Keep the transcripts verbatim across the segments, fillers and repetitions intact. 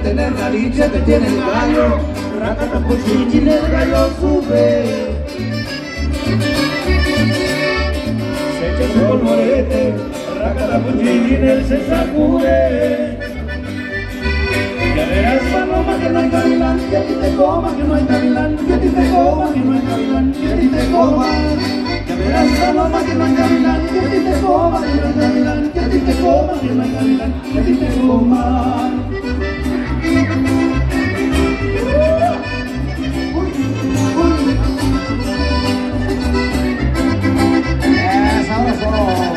tener la dicha que tiene el gallo. Racatapuchichín, el gallo sube. Se echa su polvorete, racatapuchichín, él se sacude. Ya verás, paloma, que no hay gavilán, que a ti te coma, que no hay gavilán, que a ti te coma, que no hay gavilán, que a ti te coma. Ya verás, paloma, que no hay gavilán, que a ti te coma, que no hay gavilán, que a ti te coma, que no hay gavilán, que a ti te coma. Es sabroso.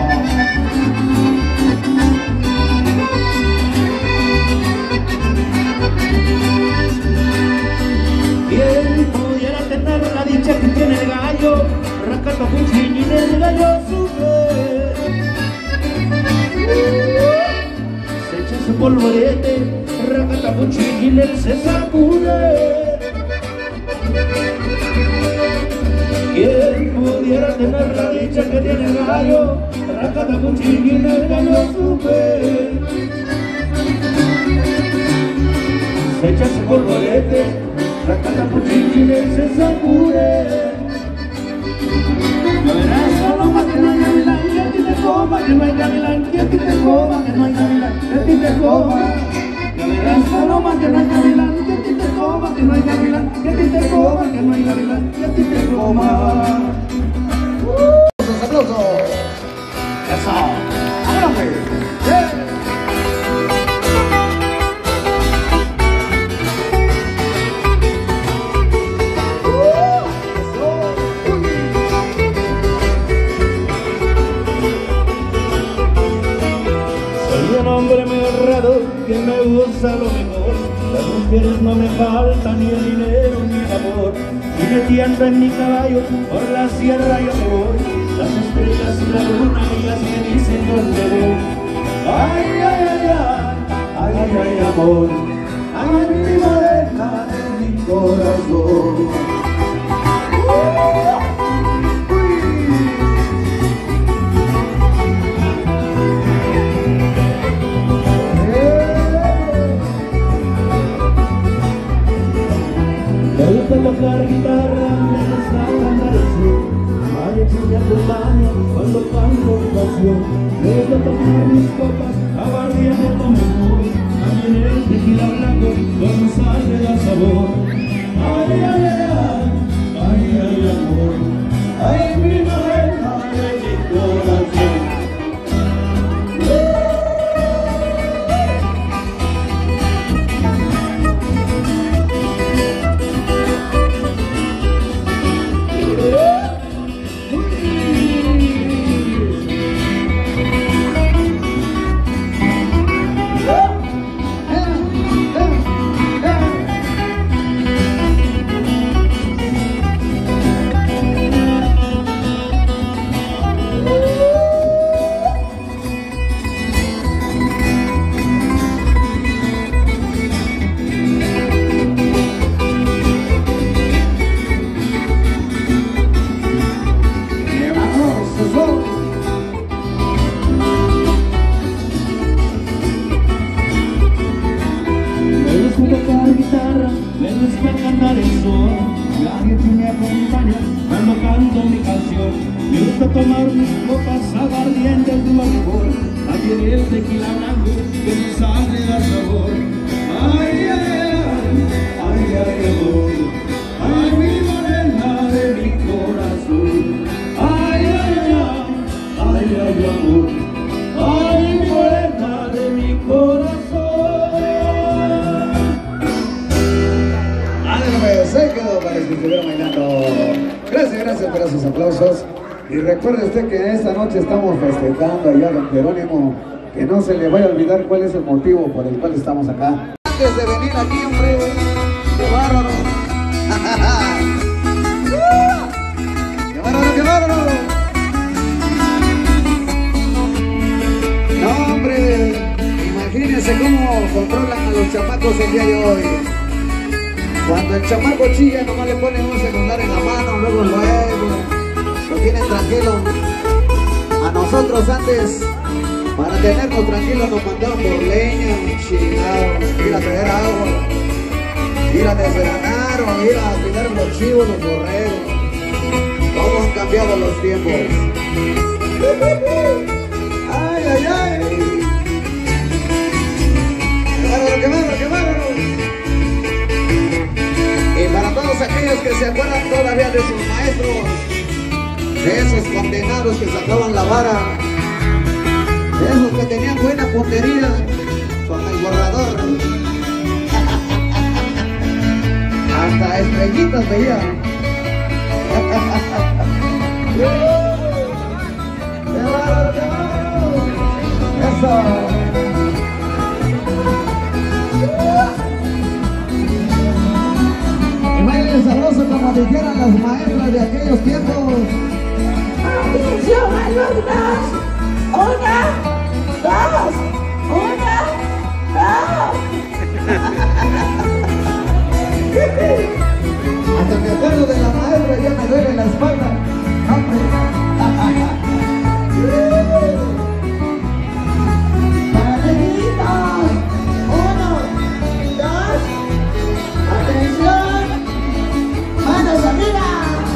¿Quién pudiera tener la dicha que tiene el gallo? Racatapuchichín, el gallo sube. Se echa su polvorete, racatapuchichín, él se sacude. ¿Quién pudiera tener la dicha que tiene el gallo? Racatapuchichín, el gallo sube. Se echa su polvorete, racatapuchichín, él se sacude. Ya verás, paloma, que no hay gavilán, que a ti te coma, que no hay gavilán, que a ti te coma, que no hay gavilán, que a ti te coma. Ya verás, paloma, que no hay gavilán, que a ti te coma, que no hay gavilán, que a ti te coma, que no hay gavilán, que a ti te coma. ¡Aplausos, aplausos! ¡Eso! ¡Ahora pues! ¡Bien! Hombre me honrado, que me gusta lo mejor. Las mujeres no me faltan, ni el dinero ni el amor. Y metiendo en mi caballo por la sierra yo me voy. Las estrellas y la luna ellas me dicen dónde voy. Ay, ay, ay, ay, ay, ay, ay, amor. Ay, mi morena de mi corazón. Me gusta tocar guitarra, me gusta cantar el sur. Ay, enseñar tus manos cuando canto mi canción. Me gusta tomar mis copas, aguardiente con mi amor. También el tequila blanco con sal le da sabor. Ay, ay, ay, ay, ay, ay, amor. Ay, mi morena de mi corazón. Tomar mis copas aguardientes de mejor. También el tequila blanco que su sangre da sabor. Ay, ay, ay, ay, ay, amor. Ay, mi morena de mi corazón. Ay, ay, ay, ay, ay, amor. Ay, mi morena de mi corazón. Ándale, se quedó para que estuvieran bailando. Gracias, gracias por esos aplausos. Y recuerde usted que esta noche estamos festejando allá a don Jerónimo, que no se le vaya a olvidar cuál es el motivo por el cual estamos acá. Antes de venir aquí, hombre, qué bárbaro. ¡Qué bárbaro, qué bárbaro! No, hombre, imagínense cómo controlan a los chamacos el día de hoy. Cuando el chamaco chilla, nomás le ponen un celular en la mano, luego luego lo tienen tranquilo. A nosotros antes Para tenernos tranquilos nos mandaron por leña, chingado, ir a traer agua, ir a desgranar o ir a cuidar los chivos, los borregos. Todos han cambiado los tiempos. Ay, ay, ay. ¡Qué bárbaro, qué bárbaro, qué bárbaro! Y para todos aquellos que se acuerdan todavía de sus maestros, de esos condenados que sacaban la vara, de esos que tenían buena puntería con el borrador, hasta estrellitas veían. ¡Qué bárbaro, qué bárbaro! ¡Eso! Y bailen sabroso como dijeran las maestras de aquellos tiempos. ¡Atención, alumnos! ¡Una, dos! ¡Una, dos! Hasta me acuerdo de la maestra, ya me duele la espalda. ¡Hombre! ¡Parejitos! ¡Uno, dos! ¡Atención! ¡Manos arriba!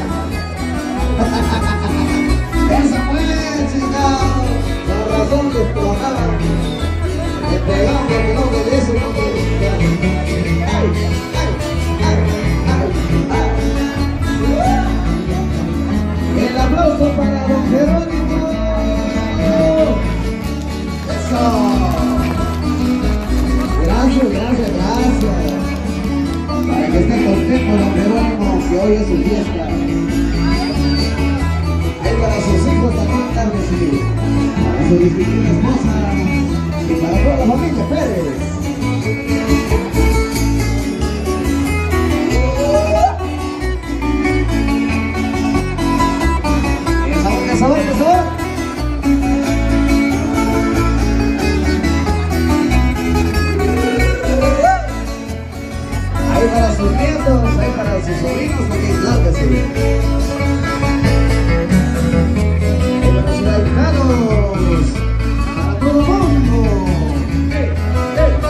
¡Esa fue, chingado! Con razón les tronaba. Le pegaban porque no obedece, no obedece. ¡Ay, ay, ay, ay, ay! El aplauso para don Jerónimo. ¡Eso! Gracias, gracias, gracias. Para que esté contento don Jerónimo, que hoy es su fiesta. Ahí para sus hijos también, claro que sí. Para su distinguida esposa y para toda la familia Pérez. ¡Qué sabor, qué sabor, qué sabor! Ahí para sus nietos, ahí para sus sobrinos también, claro que sí. Ahí para sus ahijados, para todo el mundo. ¡Hey, hey!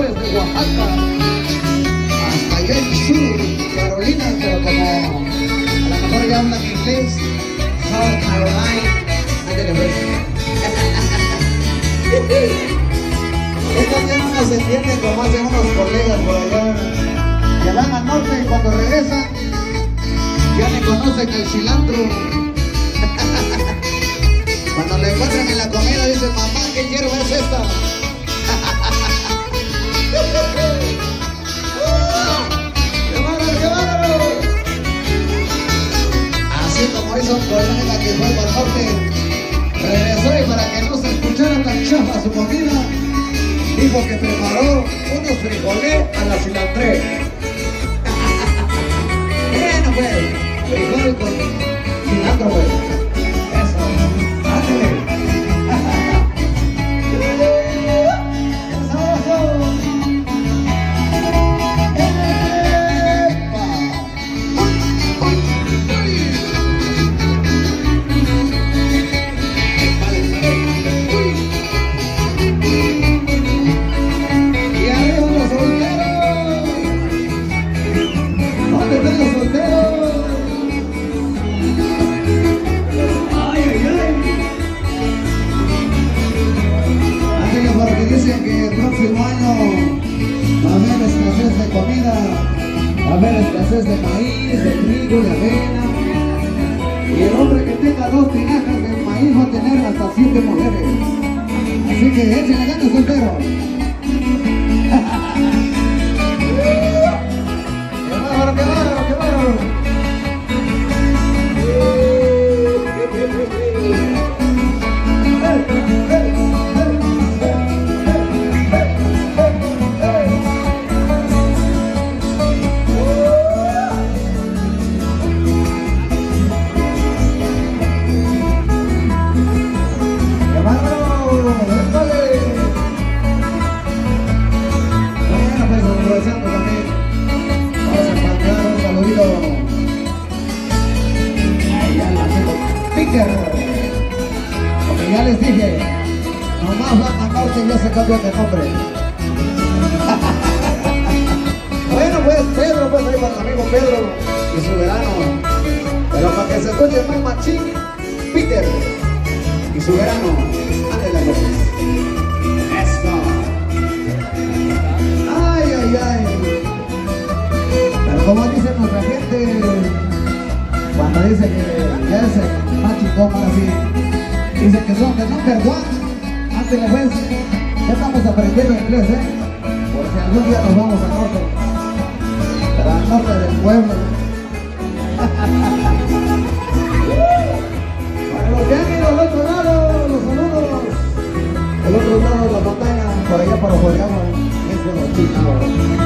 flores de Oaxaca, hasta allá en sur, Carolina, pero como a lo mejor ya hablan inglés, South Carolina, ándale pues. Estos ya no nos entienden como hacen unos colegas por allá, que van al norte y cuando regresan, ya ni conocen el cilantro. Cuando le encuentran en la comida dicen, mamá, ¿qué quiero es esta? ¡Qué bárbaro, qué bárbaro! Así como hizo un colega que fue para el norte, regresó y para que no se escuchara tan chafa su comida, dijo que preparó unos frijoles a la cilantré. Bueno pues, frijol con cilantro pues. Eso, ándale. ¡Qué sabroso! ¡Epa! ¡Uy, uy, uy! Vale, uy. Y arriba los solteros. ¿Dónde están los solteros? Ay, ay, ay. Aquellos porque dicen que el próximo año va a haber escasez de comida, va a haber escasez de maíz, de trigo, de avena. Y el hombre que tenga dos tinajas de maíz va a tener hasta siete mujeres. Así que échenle ganas, solteros. ¡Qué bárbaro, qué bárbaro, qué bárbaro! ¡Qué bárbaro! ¡Échale! Bueno, pues aprovechando también, vamos a mandar un saludito. Ahí ya la tengo. Peter. Como ya les dije, nomás van a norte y ya se cambió de nombre. Bueno pues Pedro, pues ahí para el amigo Pedro y su verano. Pero para que se escuche más machín, Peter y su verano. Ándale pues. Eso. Ay, ay, ay. Pero como dice nuestra gente, cuando dice que ya es el más chingón para así, dice que son de number one. Ándale pues. Ya estamos aprendiendo inglés, ¿eh? Por si algún día nos vamos al norte. Pero al norte del pueblo. Para los que han ido al otro lado, los saludos. El otro lado de la montaña, por allá para Juegama, es de los chicos.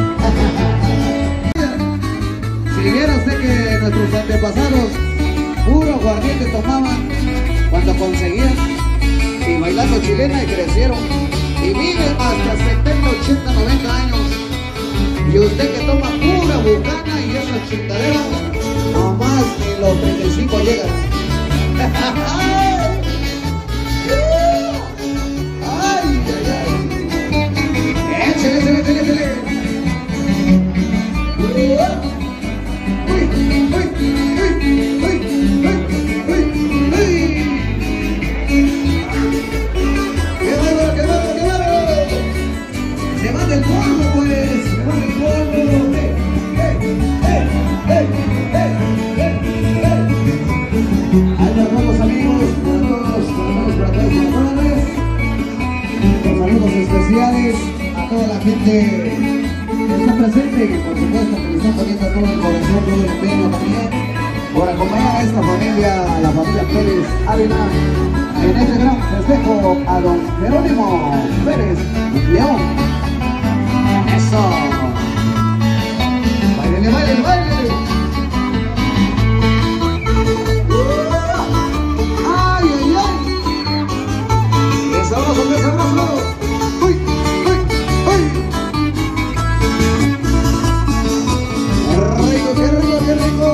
Si viera usted que nuestros antepasados puro aguardiente tomaban cuando conseguían y bailando chilena y crecieron y viven hasta setenta, ochenta, noventa años. Y usted que toma pura bucana y esas chingaderas, nomás ni los treinta y cinco llegan. ¡Ay, ay, ay! ¡Échale, échale, échale, échale! ¡Uy, uy, uy, uy, uy, uy, uy, uy! ¡Qué bárbaro, qué bárbaro, qué bárbaro! ¡Se va del polvo, pues! ¡Se va del polvo! ¡Eh, eh, eh, eh, eh, eh, eh! Ahí nos vamos, amigos, para todos, para todos, para todos, para todas. Los saludos especiales a toda la gente que está presente y por supuesto que le están poniendo todo el corazón, todo el empeño también por acompañar a esta familia, a la familia Pérez Ávila, en este gran festejo a don Jerónimo Pérez León. ¡Eso! ¡Báilele, báilele, báilele! ¡Ay, ay, ay! ¡Qué sabroso, qué sabroso! ¡Uy, uy, uy! ¡Qué rico, qué rico, qué rico!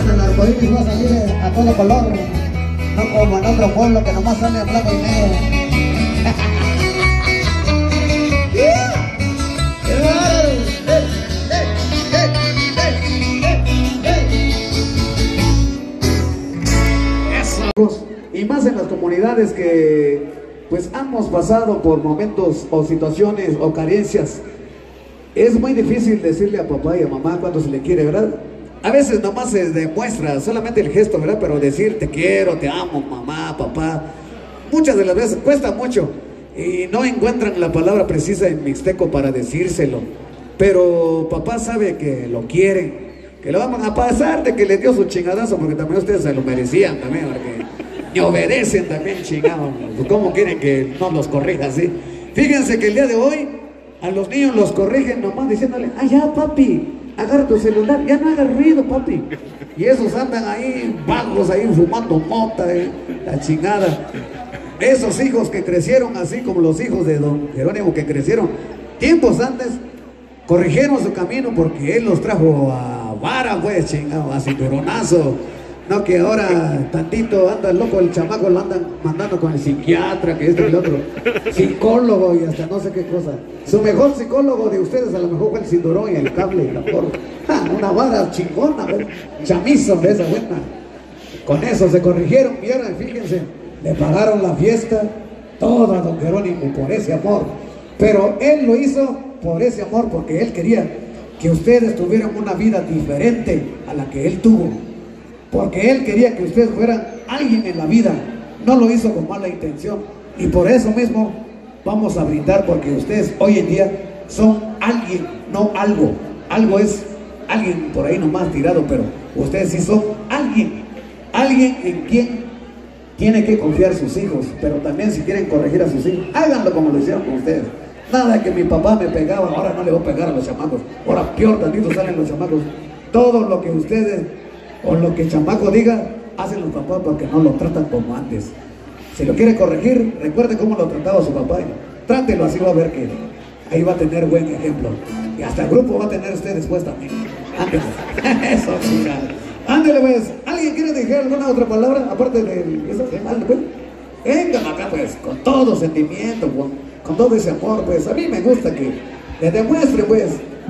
el arcoíris va a salir a todo color, no como en otro pueblo que nomás sale en blanco y negro. Y más en las comunidades que pues hemos pasado por momentos o situaciones o carencias. Es muy difícil decirle a papá y a mamá cuando se le quiere, ¿verdad? A veces nomás se demuestra solamente el gesto, ¿verdad? Pero decir te quiero, te amo, mamá, papá, muchas de las veces cuesta mucho y no encuentran la palabra precisa en mixteco para decírselo. Pero papá sabe que lo quieren, que lo van a pasar de que le dio su chingadazo, porque también ustedes se lo merecían también, porque ni obedecen también, chingados. ¿Cómo quieren que no los corrija así? Fíjense que el día de hoy a los niños los corrigen nomás diciéndole, ah ya papi, agarra tu celular, ya no hagas ruido papi. Y esos andan ahí vagos, ahí fumando mota, eh, la chingada. Esos hijos que crecieron así como los hijos de don Jerónimo, que crecieron tiempos antes, corrigieron su camino porque él los trajo a vara, pues, chingado, a cinturonazo. No que ahora tantito anda loco el chamaco, lo andan mandando con el psiquiatra, que este y el otro, psicólogo y hasta no sé qué cosa. Su mejor psicólogo de ustedes a lo mejor fue el cinturón y el cable y la porra. Ah, una vara chingona, ¿ves? Chamizo de esa buena. Con eso se corrigieron y ahora fíjense, le pagaron la fiesta toda a don Jerónimo por ese amor. Pero él lo hizo por ese amor, porque él quería que ustedes tuvieran una vida diferente a la que él tuvo. Porque él quería que ustedes fueran alguien en la vida, no lo hizo con mala intención. Y por eso mismo vamos a brindar, porque ustedes hoy en día son alguien, no algo. Algo es alguien por ahí nomás tirado, pero ustedes sí son alguien. Alguien en quien tiene que confiar sus hijos, pero también si quieren corregir a sus hijos, háganlo como lo hicieron con ustedes. Nada que mi papá me pegaba, ahora no le voy a pegar a los chamacos. Ahora peor tantito salen los chamacos. Todo lo que ustedes o lo que el chamaco diga, hacen los papás porque no lo tratan como antes. Si lo quiere corregir, recuerde cómo lo trataba su papá. Trátelo así, va a ver que ahí va a tener buen ejemplo. Y hasta el grupo va a tener usted después también. Ándale. Eso, chica. Ándale, pues. ¿Alguien quiere decir alguna otra palabra? Aparte de eso, ándale, pues. Vengan acá, pues, con todo sentimiento, con, con todo ese amor, pues. A mí me gusta que le demuestre, pues.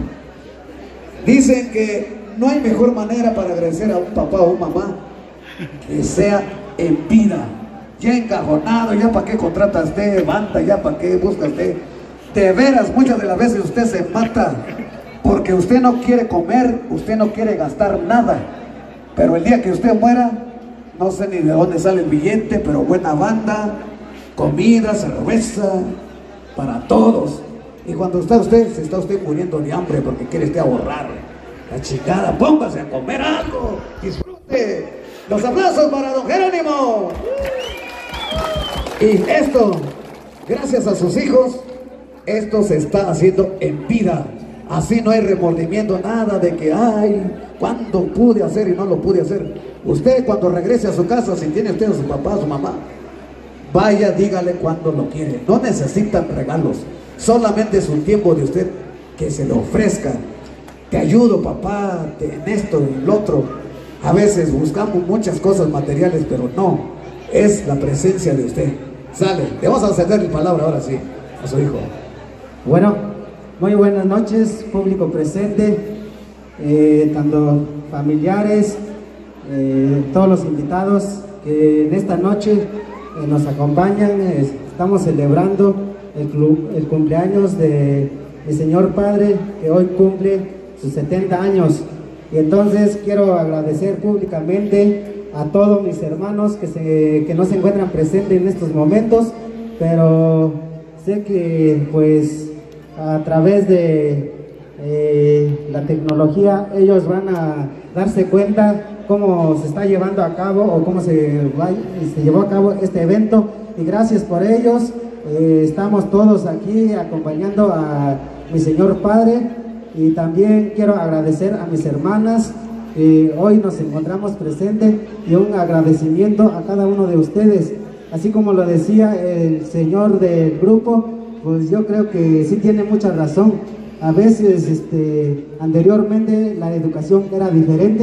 Dicen que no hay mejor manera para agradecer a un papá o una mamá que sea en vida, ya encajonado, ya para qué contratas de banda, ya para qué buscas de... De veras, muchas de las veces usted se mata porque usted no quiere comer, usted no quiere gastar nada, pero el día que usted muera, no sé ni de dónde sale el billete, pero buena banda, comida, cerveza, para todos. Y cuando está usted, se está usted muriendo de hambre porque quiere usted ahorrar. La chingada, póngase a comer algo, disfrute. Los aplausos para don Jerónimo. Y esto, gracias a sus hijos, esto se está haciendo en vida. Así no hay remordimiento, nada de que, ay, ¿cuándo pude hacer y no lo pude hacer? Usted cuando regrese a su casa, si tiene usted a su papá, a su mamá, vaya, dígale cuando lo quiere. No necesitan regalos, solamente es un tiempo de usted que se le ofrezca. Te ayudo, papá, te, en esto, en el otro. A veces buscamos muchas cosas materiales, pero no, es la presencia de usted. Sale, le vamos a ceder la palabra ahora sí a su hijo. Bueno, muy buenas noches, público presente, eh, tanto familiares, eh, todos los invitados que en esta noche eh, nos acompañan. Eh, estamos celebrando el, club, el cumpleaños de mi señor padre, que hoy cumple sus setenta años, y entonces quiero agradecer públicamente a todos mis hermanos que, se, que no se encuentran presentes en estos momentos, pero sé que pues a través de eh, la tecnología ellos van a darse cuenta cómo se está llevando a cabo o cómo se, va, se llevó a cabo este evento, y gracias por ellos. Eh, estamos todos aquí acompañando a mi señor padre. Y también quiero agradecer a mis hermanas que hoy nos encontramos presentes, y un agradecimiento a cada uno de ustedes. Así como lo decía el señor del grupo, pues yo creo que sí tiene mucha razón. A veces este, anteriormente la educación era diferente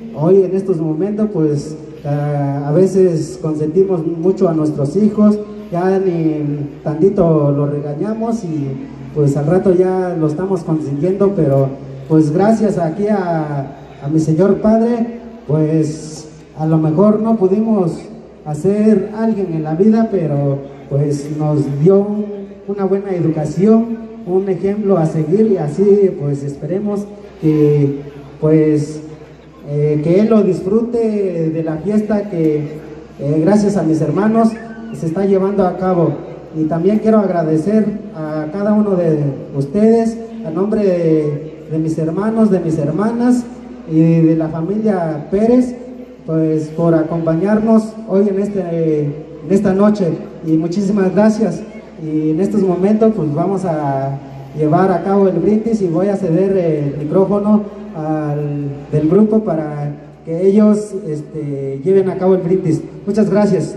hoy en estos momentos pues a, a veces consentimos mucho a nuestros hijos, ya ni tantito lo regañamos y pues al rato ya lo estamos consintiendo, pero pues gracias aquí a, a mi Señor Padre, pues a lo mejor no pudimos hacer alguien en la vida, pero pues nos dio un, una buena educación, un ejemplo a seguir, y así pues esperemos que pues eh, que Él lo disfrute de la fiesta que eh, gracias a mis hermanos se está llevando a cabo. Y también quiero agradecer a cada uno de ustedes, a nombre de, de mis hermanos, de mis hermanas y de la familia Pérez, pues por acompañarnos hoy en, este, en esta noche, y muchísimas gracias. Y en estos momentos pues vamos a llevar a cabo el brindis y voy a ceder el micrófono al del grupo para que ellos este, lleven a cabo el brindis. Muchas gracias.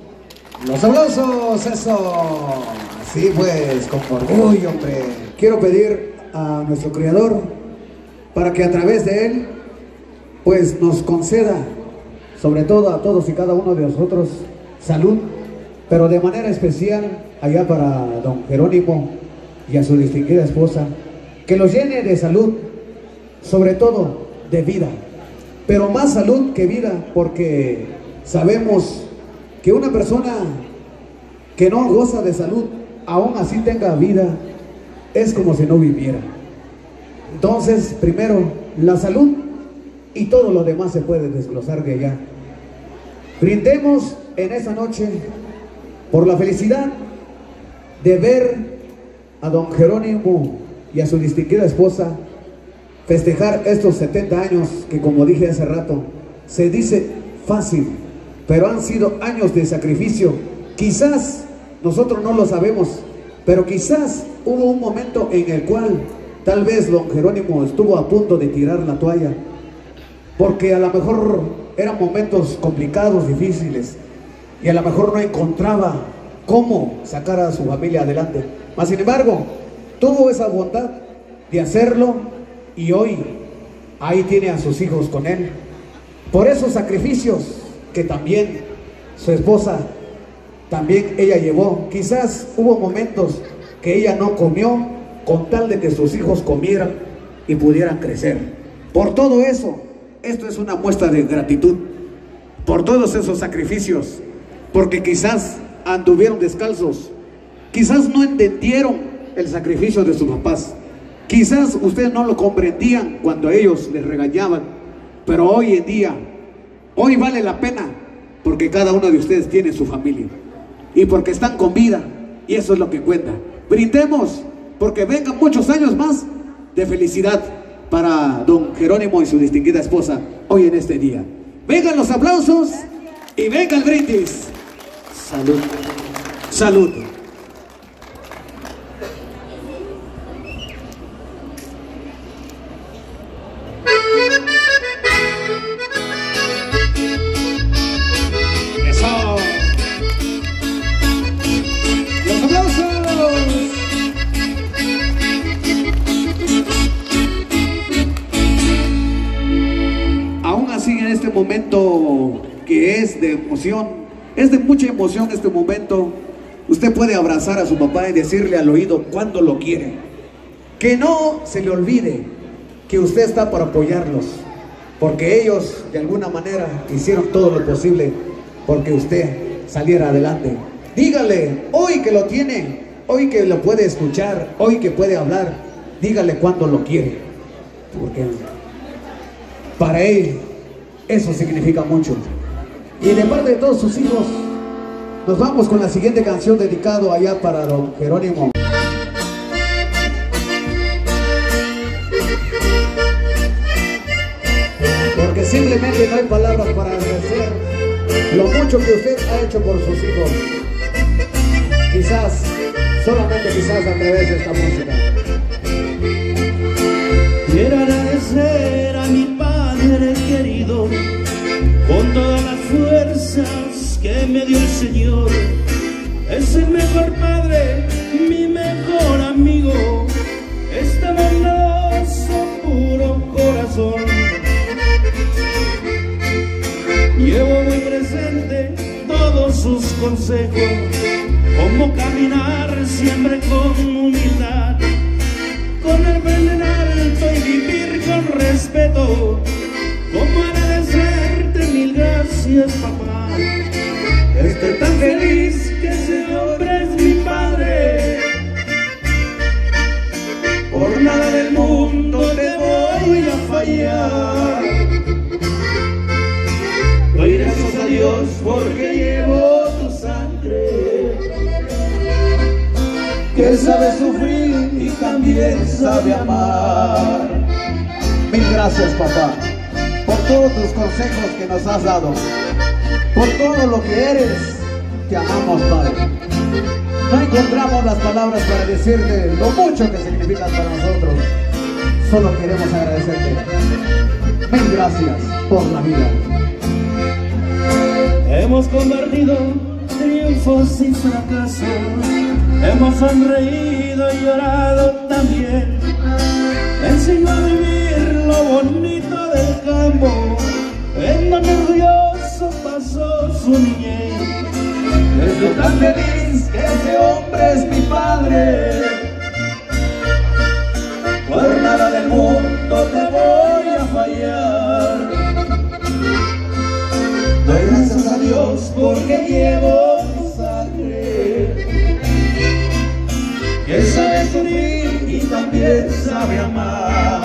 Los aplausos, eso. Sí, pues, con orgullo, hombre. Quiero pedir a nuestro Creador para que a través de Él, pues, nos conceda, sobre todo a todos y cada uno de nosotros, salud, pero de manera especial allá para don Jerónimo y a su distinguida esposa, que los llene de salud, sobre todo de vida, pero más salud que vida, porque sabemos que una persona que no goza de salud, aún así tenga vida, es como si no viviera. Entonces, primero, la salud, y todo lo demás se puede desglosar de allá. Brindemos en esa noche por la felicidad de ver a don Jerónimo y a su distinguida esposa festejar estos setenta años que, como dije hace rato, se dice fácil, pero han sido años de sacrificio. Quizás nosotros no lo sabemos, pero quizás hubo un momento en el cual tal vez don Jerónimo estuvo a punto de tirar la toalla, porque a lo mejor eran momentos complicados, difíciles, y a lo mejor no encontraba cómo sacar a su familia adelante. Mas sin embargo, tuvo esa bondad de hacerlo, y hoy ahí tiene a sus hijos con él. Por esos sacrificios que también su esposa, también ella llevó. Quizás hubo momentos que ella no comió con tal de que sus hijos comieran y pudieran crecer. Por todo eso, esto es una muestra de gratitud por todos esos sacrificios, porque quizás anduvieron descalzos, quizás no entendieron el sacrificio de sus papás, quizás ustedes no lo comprendían cuando ellos les regañaban, pero hoy en día, hoy vale la pena, porque cada uno de ustedes tiene su familia y porque están con vida, y eso es lo que cuenta. Brindemos porque vengan muchos años más de felicidad para don Jerónimo y su distinguida esposa hoy en este día. Vengan los aplausos y venga el brindis. Salud. Salud. Eso. Los aplausos. Aún así, en este momento que es de emoción, es de mucha emoción este momento, usted puede abrazar a su papá y decirle al oído cuánto lo quiere. Que no se le olvide que usted está para apoyarlos, porque ellos de alguna manera hicieron todo lo posible porque usted saliera adelante. Dígale, hoy que lo tiene, hoy que lo puede escuchar, hoy que puede hablar, dígale cuánto lo quiere, porque para él eso significa mucho. Y de parte de todos sus hijos, nos vamos con la siguiente canción dedicado allá para don Jerónimo. Porque simplemente no hay palabras para agradecer lo mucho que usted ha hecho por sus hijos. Quizás, solamente quizás a través de esta música. Quiero agradecer a mi Padre querido con todas las fuerzas que me dio el Señor. Es el mejor Padre, mi mejor amigo, este bondadoso puro corazón. Llevo muy presente todos sus consejos, cómo caminar siempre con humildad, con el frente en alto y vivir con respeto, cómo agradecerte mil gracias, papá. Estoy tan feliz que ese hombre es mi padre. Por nada del mundo te voy a fallar. Doy gracias a Dios porque llevo tu sangre, que sabe sufrir y también sabe amar. Mil gracias, papá, por todos tus consejos que nos has dado, por todo lo que eres. Te amamos, Padre. No encontramos las palabras para decirte lo mucho que significas para nosotros. Solo queremos agradecerte. Mil gracias por la vida. Hemos compartido triunfos y fracasos, hemos sonreído y llorado también. Me enseñó a vivir lo bonito del campo, en donde orgulloso pasó su niñez. Estoy tan feliz que ese hombre es mi padre. Por nada del mundo te voy a fallar. Doy gracias a Dios porque llevo tu sangre, que sabe sufrir y también sabe amar.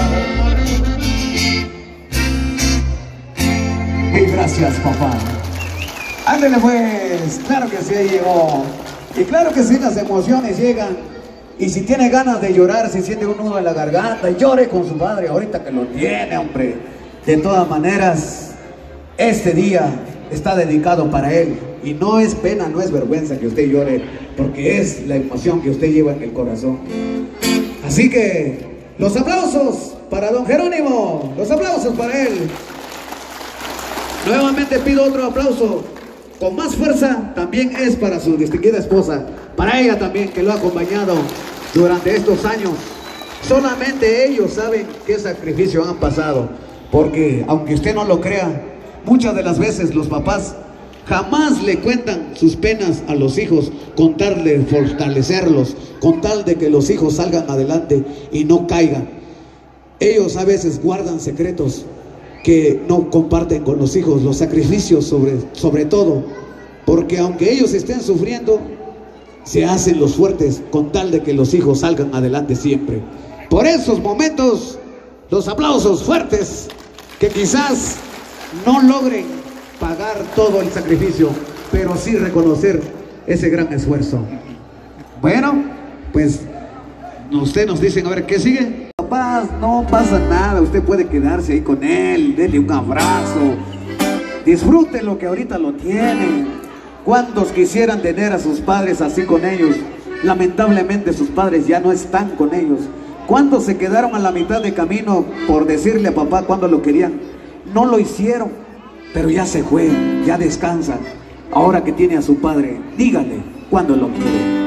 Mil gracias, papá. Ándale pues, claro que sí, llegó. Y claro que sí, las emociones llegan. Y si tiene ganas de llorar, si siente un nudo en la garganta, llore con su padre ahorita que lo tiene, hombre. De todas maneras, este día está dedicado para él. Y no es pena, no es vergüenza que usted llore, porque es la emoción que usted lleva en el corazón. Así que, los aplausos para don Jerónimo, los aplausos para él. Nuevamente pido otro aplauso con más fuerza, también es para su distinguida esposa, para ella también, que lo ha acompañado durante estos años. Solamente ellos saben qué sacrificio han pasado, porque aunque usted no lo crea, muchas de las veces los papás jamás le cuentan sus penas a los hijos, con tal de fortalecerlos, con tal de que los hijos salgan adelante y no caigan. Ellos a veces guardan secretos que no comparten con los hijos, los sacrificios sobre, sobre todo, porque aunque ellos estén sufriendo, se hacen los fuertes con tal de que los hijos salgan adelante siempre. Por esos momentos, los aplausos fuertes, que quizás no logren pagar todo el sacrificio, pero sí reconocer ese gran esfuerzo. Bueno, pues usted nos dice, a ver, ¿qué sigue? Papás, no pasa nada, usted puede quedarse ahí con él, denle un abrazo, disfrute lo que ahorita lo tienen. ¿Cuántos quisieran tener a sus padres así con ellos? Lamentablemente sus padres ya no están con ellos. ¿Cuántos se quedaron a la mitad de camino por decirle a papá cuando lo querían? No lo hicieron, pero ya se fue, ya descansa. Ahora que tiene a su padre, dígale cuando lo quiere.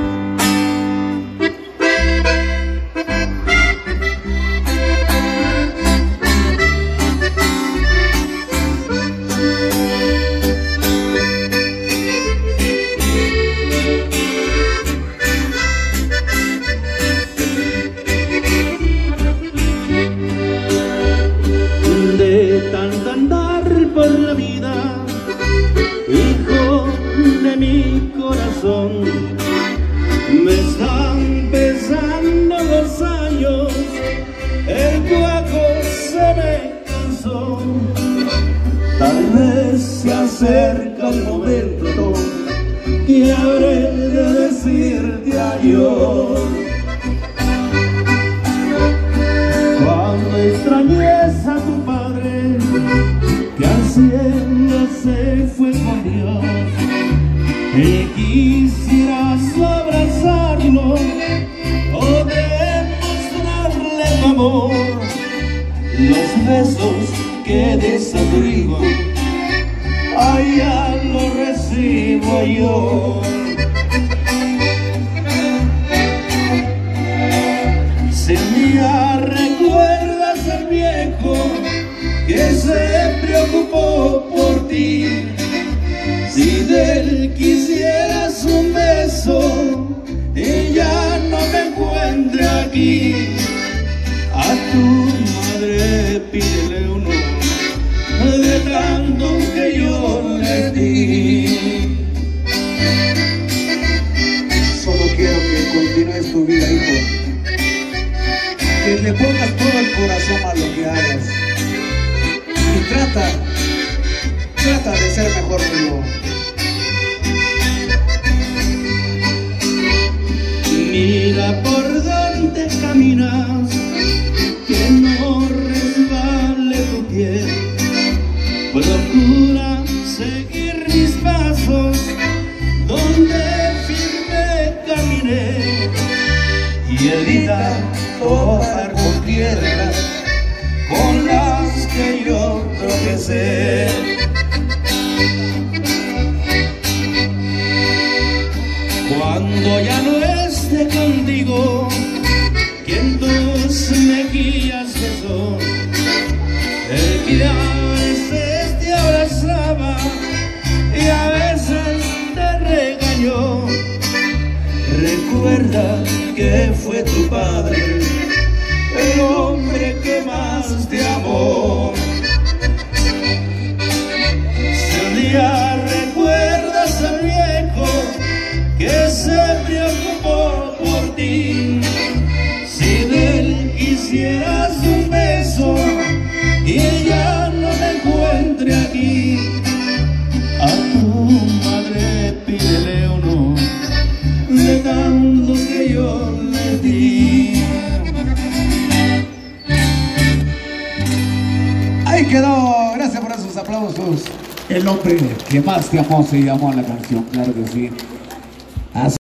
Me están pesando los años, el cuaco se me cansó. Tal vez se acerca el momento que habré de decirte adiós. Cuando extrañes a tu padre, que al cielo se fue con Dios, y quisieras abrazarlo o demostrarle tu amor, los besos que des a tu hijo, allá lo recibo yo. Si un día recuerdas al viejo que se preocupó por ti, mejor amigo. Mira por dónde caminas, que no resbale tu pie. Procura seguir mis pasos donde firme caminé, y evita topar con piedras con las que yo tropecé. Cuando ya no esté contigo quien tus mejillas besó, el que a veces te abrazaba y a veces te regañó, recuerda que fue tu padre el hombre que más te amó. Si un día recuerdas al viejo que se preocupó por ti, si de él quisieras un beso y ella no te encuentre aquí, a tu madre pídele uno de tantos que yo le di. Ahí quedó, gracias por esos aplausos. El hombre que más te amó se llamó la canción, claro que sí. Así